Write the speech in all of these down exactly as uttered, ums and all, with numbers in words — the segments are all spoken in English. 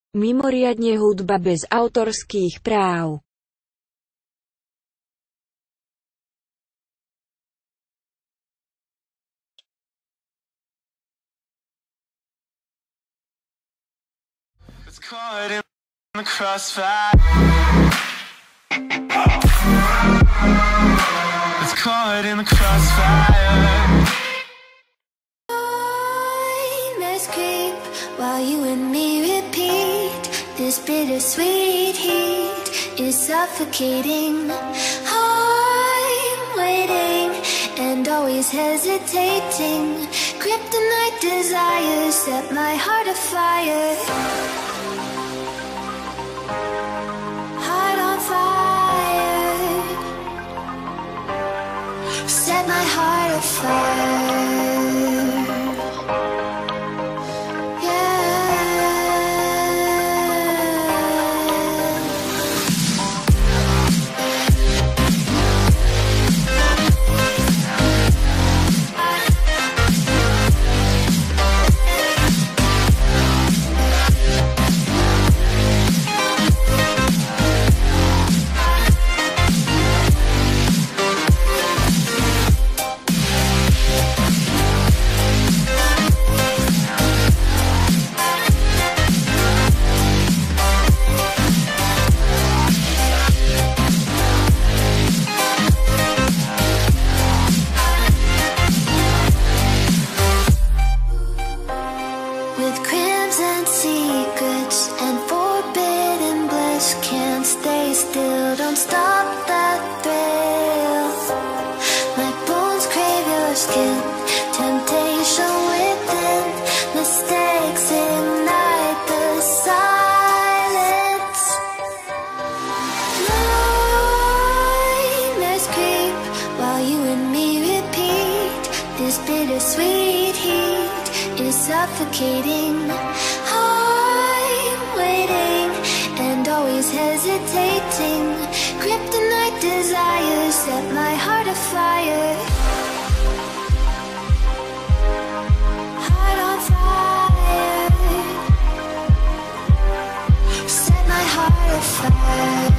Mimoriadne hudba bez autorských práv. It's caught in the crossfire. It's caught in the crossfire. Let's creep while you and me repeat. This bittersweet heat is suffocating. I'm waiting and always hesitating. Kryptonite desires set my heart afire. Heart on fire. Set my heart afire. Suffocating. I'm waiting and always hesitating. Kryptonite desires set my heart afire. Heart on fire. Set my heart afire.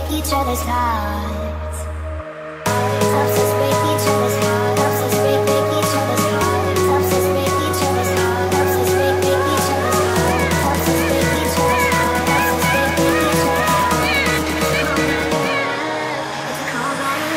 each other's hearts. Helps us break each other's hearts. Helps us break, break each other's hearts. Helps us break each other's hearts. Helps us break, break each other's hearts. Helps us break each other's hearts. Helps us break, break each other's hearts. It's called running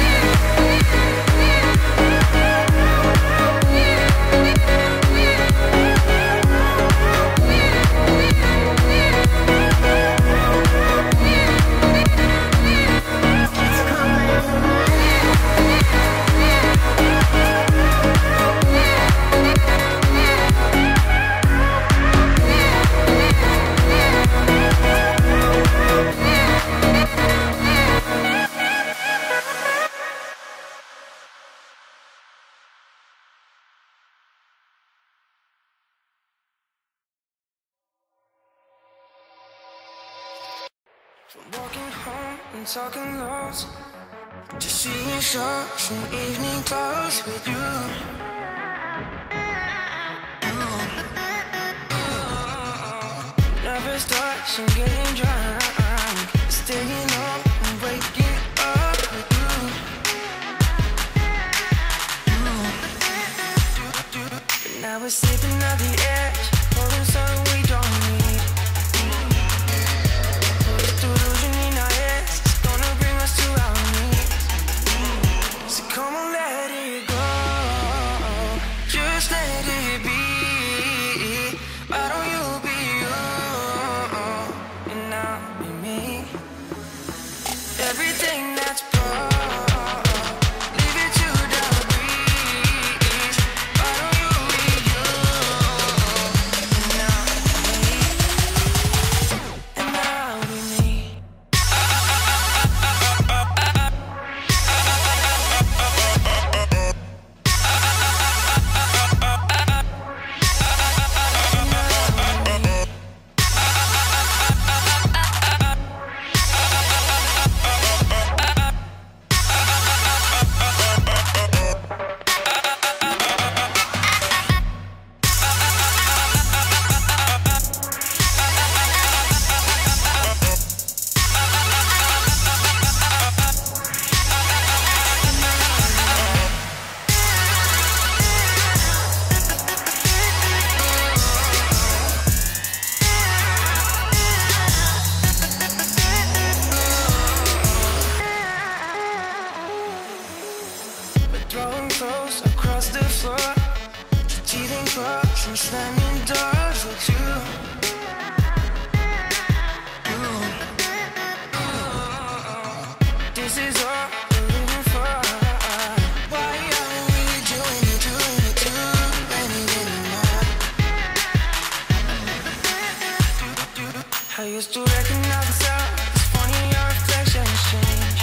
from walking home and talking lows to seeing shows in evening clothes with you. Never starts and getting drunk, staying up and waking up with you. But now we're sleeping at the edge, holding something we don't need. Delusion in our heads, it's gonna bring us to our knees. So come on, let it go, just let it be. Why don't you be you, and I'll be me? Everything that's broke, leave it to the breeze. Why don't you be you, and I'll be me, and I'll be me. Throwing clothes across the floor, teething cross and slamming doors with you. This is all we're living for. Why are we doing it, doing it, doing it now? I used to recognize myself. It's funny your reflections change.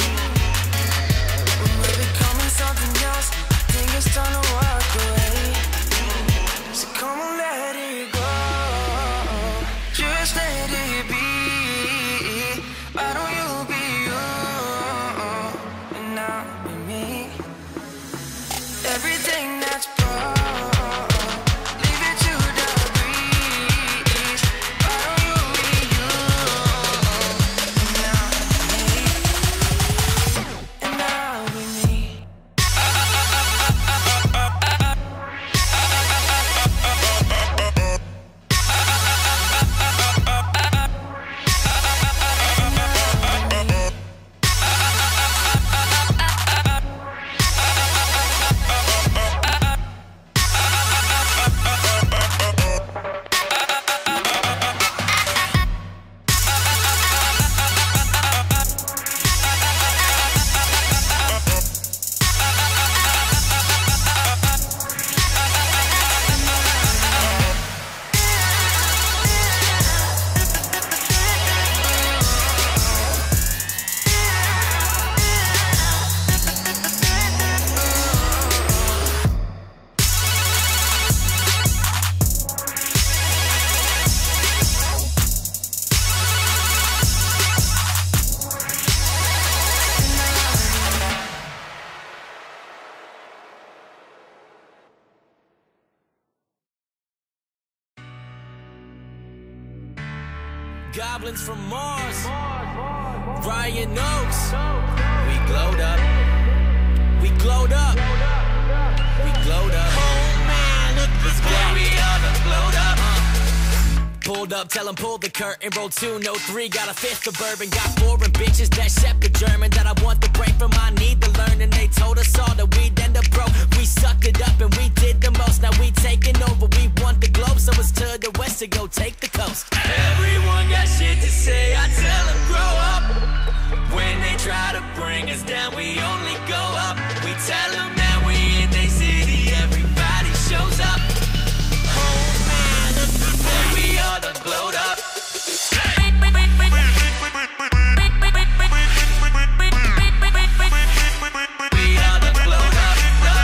Something else, I think it's time to walk away. So come on, let it go, just let it be. Why don't you be you, and I'll be me? Everything that's broke, leave it to the breeze. Why don't you be you, and I'll be me, and I'll be me. Goblins from Mars. Mars, Mars, Mars. Ryan Oaks. We glowed up. We glowed up. We glowed up. Oh man, look this guy. We all done glowed up. Pulled up, tell 'em pull the curtain. Roll two, no three, got a fifth of bourbon. Got foreign bitches that shepherd German. That I want the break from, I need the learn. And they told us all that we'd end up broke. We sucked it up and we did the most. Now we taking over, we want the globe. So it's to the west to go take the coast. Everyone got shit to say, I tell 'em grow up. When they try to bring us down, we only go up. We tell 'em that we in they city, everybody shows up. Oh man, we all done glowed up. We all done glowed up.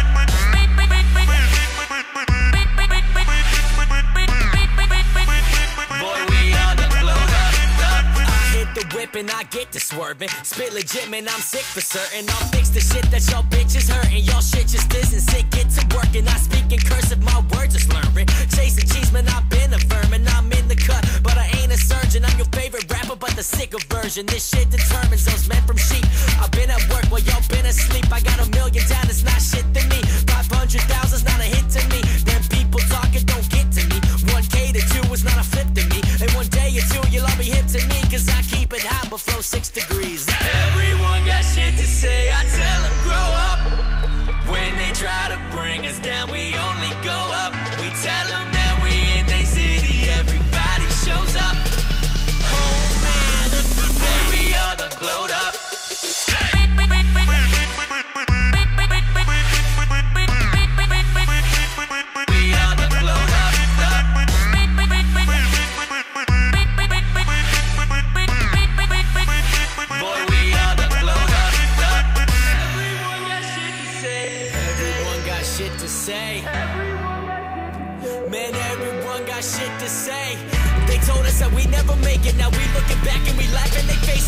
Boy, we all done glowed up. I hit the whip and I get to swerving. Spit legit, man, I'm sick for certain. I'll fix the shit that y'all bitches hurting. Y'all shit just isn't sick, get to work. And I speak in cursive, my words are slurring. Chasing cheese, man, I've been a vermin. I'm in the cut, but I ain't a surgeon. I'm your favorite rapper, but the sicker version. This shit determines those men from sheep. I've been at work while y'all been asleep. I got a million down, it's not shit to me. five hundred thousand's not a hit to me. Them people talking don't get to me. one K to two is not a flip to me. And one day or two, you'll all be hip to me. Cause I keep it hot, but flow six degrees. Everyone got shit to say, I tell 'em grow up. When they try to bring us down, we only go up. We tell 'em that we in they city, everybody shows up. Oh man, we all done glowed up. We all done glowed up. Boy, we all done glowed up. Everyone got shit to say. Everyone got shit to say. Man, everyone got shit to say. They told us that we never make it. Now we looking back and we laughing. They face